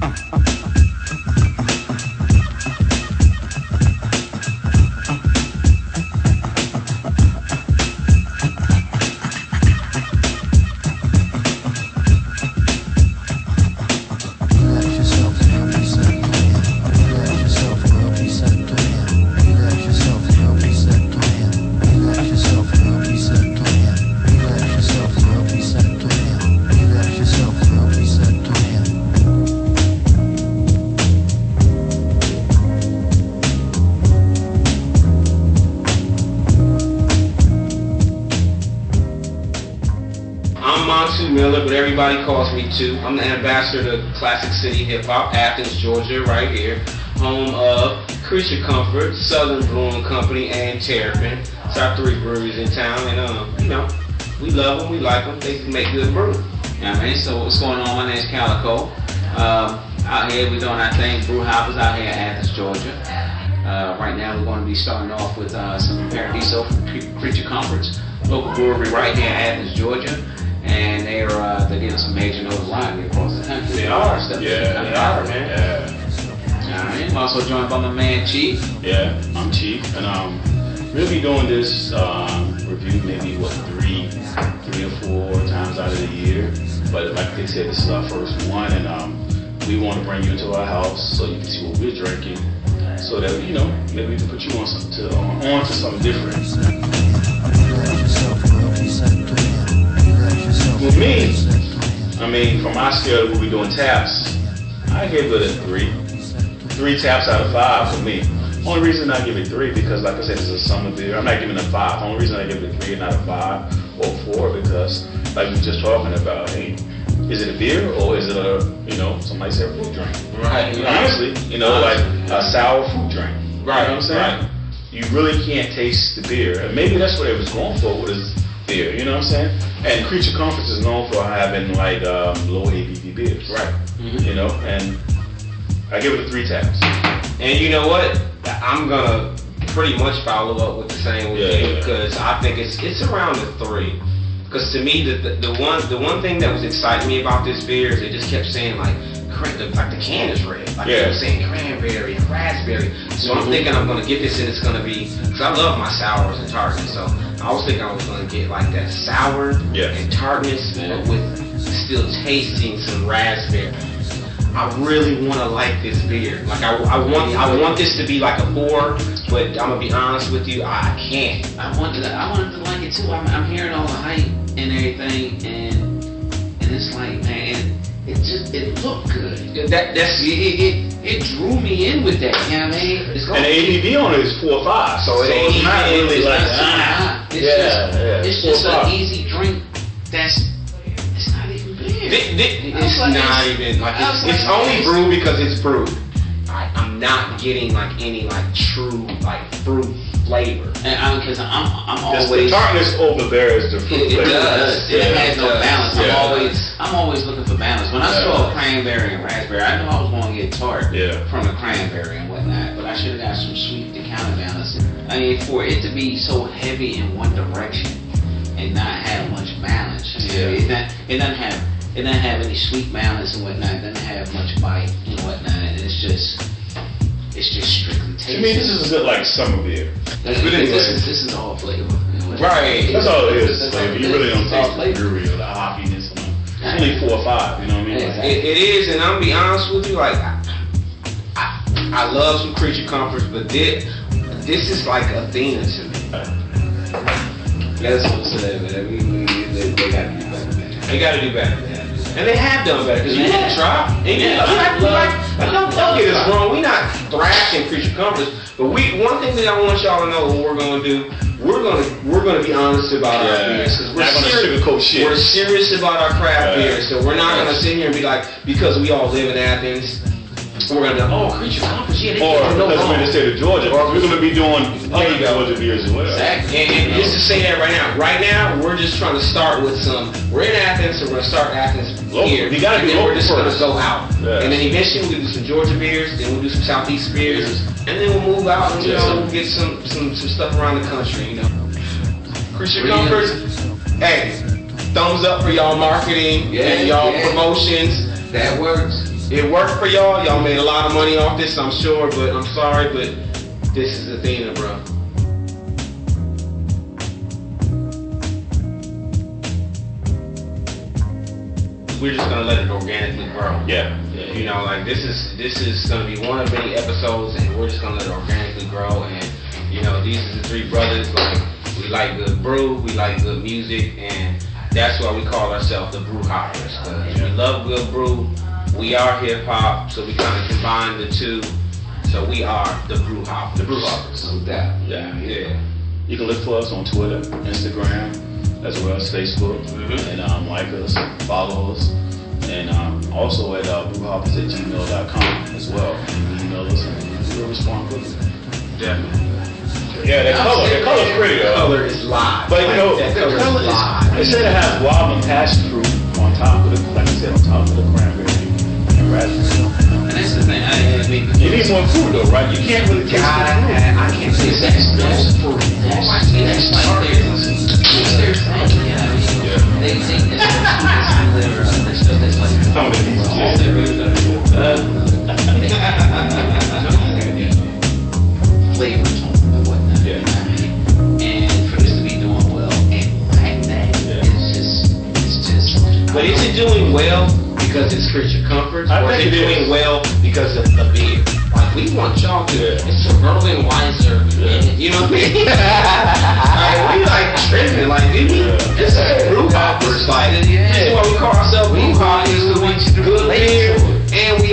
But everybody calls me Two. I'm the ambassador to Classic City Hip Hop, Athens, Georgia, right here, home of Creature Comfort, Southern Brewing Company, and Terrapin. It's our 3 breweries in town, and you know, we love them, we like them. They make good brew. Yeah, man. So what's going on? My name's Calico. Out here we're doing our thing. Brew hoppers out here in Athens, Georgia. Right now we're going to be starting off with some Paradiso from Creature Comforts, local brewery right here in Athens, Georgia. And they're getting some major notoriety across the country. They are. Yeah, they are, man. Yeah. All right. I'm also joined by my man Chief. Yeah, I'm Chief, and we'll be doing this review maybe 3 or 4 times out of the year. But like they said, this is our first one, and we want to bring you into our house so you can see what we're drinking, so that maybe we can put you on to something different. With me, I mean, from my scale, we'll be doing taps. I give it a 3. 3 taps out of 5 for me. Only reason I give it 3 because, like I said, it's a summer beer. I'm not giving it a 5. Only reason I give it a 3 and not a 5 or 4 because, like we were just talking about, hey, is it a beer or is it a, somebody said fruit drink? Right. Honestly, like a sour fruit drink. Right. You know what I'm saying? Right. You really can't taste the beer, and maybe that's what it was going for with his beer. You know what I'm saying? And Creature Comforts is known for having like low ABV beers, right? Mm-hmm. And I give it a 3 taps. And you know what? I'm gonna pretty much follow up with the same with you because I think it's around the 3. Because to me, the one thing that was exciting me about this beer is it just kept saying like the can is red, like they were saying cranberry and raspberry. So I'm thinking I'm gonna get this and it's gonna be, because I love my sours and tartness. So I was thinking I was gonna get like that sour and tartness, but with still tasting some raspberry. I really want to like this beer. Like I want this to be like a 4, but I'm gonna be honest with you, I can't. I wanted to like it too. I'm hearing all the hype and everything, and it's like, man, it looked good. It drew me in with that. You know what I mean? And the ABV on it is 4 or 5, so it's not really like it's just an easy drink. It's not even beer. It's not even like it's only Brew because it's brewed. I'm not getting like any like true like fruit flavor. And because I'm always the tartness over there is the fruit flavor. It does. It has no balance. I'm always looking for balance. When I saw cranberry and raspberry, I knew I was going to get tart from the cranberry and whatnot. But I should have got some sweet to counterbalance it. I mean, for it to be so heavy in one direction and not have much balance. It doesn't have any sweet balance and whatnot. It doesn't have much bite and whatnot. And it's just strictly taste. To me, this is a good like summer beer. This is all flavor. Right. That's all it is. Flavor. You really don't taste the brewery or the hoppiness. It's only 4 or 5. You know what I mean? It is, and I'm gonna be honest with you. Like, I love some Creature Comforts, but this is like Athena to me. That's what I'm saying, man. They gotta do better, man. They gotta do better, man. And they have done better, because you can try. Don't get us wrong, we're not thrashing Creature Comforts, but one thing that I want y'all to know what we're gonna do, we're gonna be honest about our beers, because we're serious about our craft beers. So we're not gonna sit here and be like, because we all live in Athens, we're gonna be Creature Comforts, they or because we're in the state of Georgia, or we're gonna be doing other Georgia beers as well. Exactly. And just to say that right now. Right now, we're just trying to start with some. We're in Athens, so we're gonna start Athens here. You gotta and be then local we're just first. gonna go out. Yeah. And then eventually we'll do some Georgia beers, then we'll do some Southeast beers, and then we'll move out and we'll get some stuff around the country, Creature Comforts, hey, thumbs up for y'all marketing and y'all promotions. That works. It worked for y'all. Y'all made a lot of money off this, I'm sure, but I'm sorry, but this is Athena, bro. We're just gonna let it organically grow. Yeah. You know, like this is gonna be one of many episodes, and we're just gonna let it organically grow. And you know, these are the three brothers. Like we like good brew, we like good music, and that's why we call ourselves the Brew Hoppers. Cause we love good brew. We are hip hop, so we kind of combine the two. So we are the Brew Hoppers. The Brew Hoppers. No doubt. Yeah. You can look for us on Twitter, Instagram, as well as Facebook, and like us, follow us, and also at brewhoppers@gmail.com as well. You can email us and we'll respond quickly. Definitely. Yeah, the color's pretty though. The color is live. But you know, that the color color is live. It said it has guava and passion fruit on top of it, like I said, on top of the cranberry and raspberry. And that's the thing. I mean, you need more fruit though, right? You can't really taste the fruit. I can't say that's fruit. That's like their thing. Yeah. They think that's stuff that's like some of it is flavor tone and whatnot. Yeah. And for this to be doing well and like that, it's just. But is it doing well because it's creature comforts, or is it doing well because of the beer? Like we want y'all to, it's a Merlin Weiser, you know what I mean? Like, we like tripping, like this is Brew Hoppers, like this is why we call ourselves Brew Hoppers, because we good beer and we